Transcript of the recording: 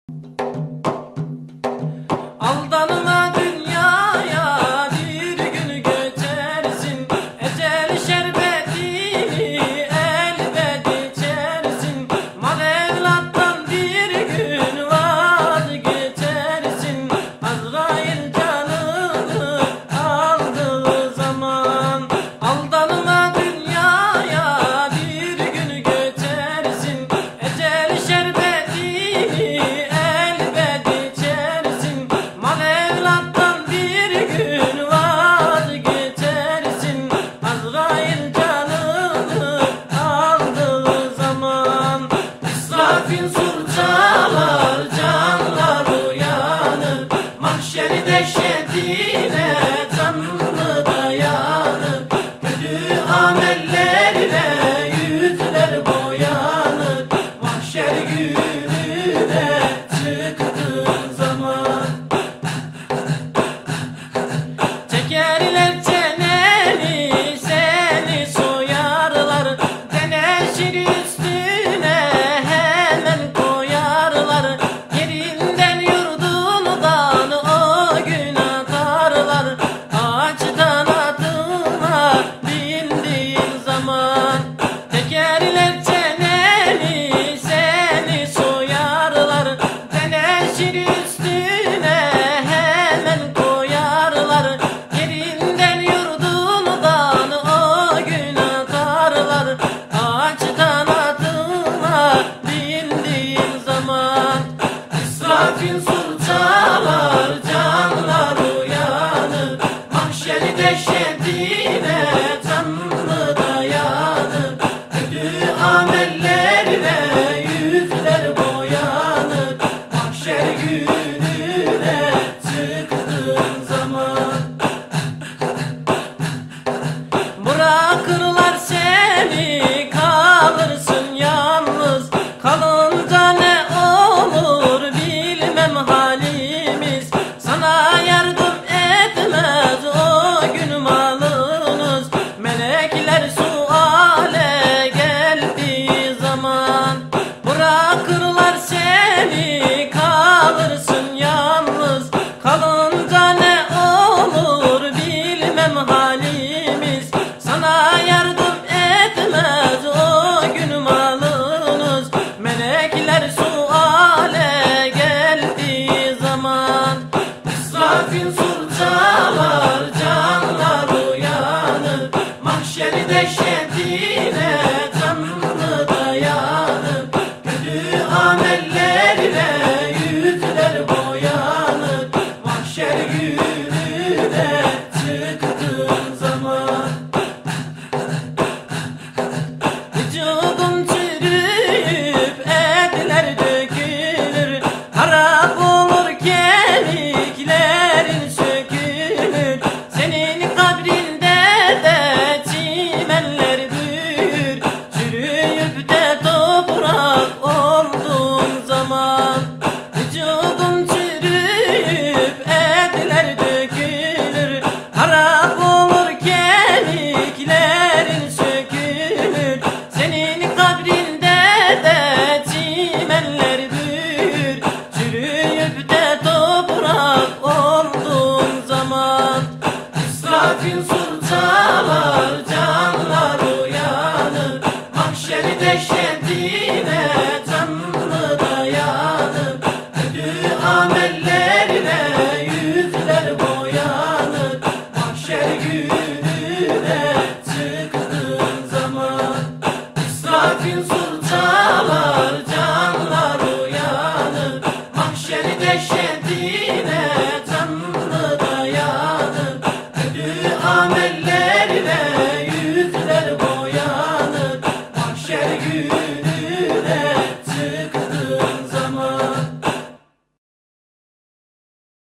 Aldanma dünyaya, bir gün göçersin. Ecel şerbetini elbet içersin. Mal evlattan bir gün vazgeçersin. Azrail canını aldığı zaman. Aldanma dünyaya, bir gün göçersin. Ecel şerbetini elbet içersin. Mal evlattan bir gün vazgeçersin. Azrail canını aldığı zaman. İsrafil sur çalar, canlar uyanır. Mahşeri dehşetine canlı dayanır. Kötü amellerle yüzler boyanır. Mahşer gününe çıktığın zaman. Çekerler çeneni, seni soyarlar. Teneşir üstüne hemen koyarlar. Yerinden yurdundan o gün atarlar. Ağaçtan atına bindiğin zaman. Çekerler çeneni, seni soyarlar. Teneşir üstüne hemen koyarlar. Yerinden yurdundan o gün atarlar. Ağaçtan atına bindiğin zaman. İsrafil sur çalar, canlar uyanır. Mahşeri dehşetine canlı dayanır. Kötü amellerle yüzler boyanır. Mahşer gününe çıktığın zaman. Bırakırlar seni, kalırsın yalnız. Kalınca ne olur bilmem halimiz. Sana yardım etmez o gün malınız. Melekler suale geldiği zaman. Bırakırlar seni, kalırsın yalnız. Kalınca ne olur bilmem halimiz. Sana yardım etmez o gün malınız. Melekler suale geldiği zaman. İsrafil sur çalar, canlar uyanır. Mahşeri dehşetine canlı dayanır. Kötü amellerle yüzler boyanır. Mahşer gününe çıktığın zaman. Vücudun çürüyüp etler dökülür. Harap olur kemiklerin sökülür. Senin kabrinde de çimenler büyür. Çürüyüp de toprak olduğun zaman. Vücudun çürüyüp etler dökülür. Harap olur kemiklerin sökülür. Senin kabrinde de çimenler büyür. Çürüyüp de toprak olduğun zaman. İsrafil sur çalar, canlar uyanır. Mahşeri dehşetine canlı dayanır. Kötü amellerle yüzler boyanır. Mahşer gününe çıktığın zaman. İsrafil sur çalar, canlar uyanır. Mahşeri dehşetine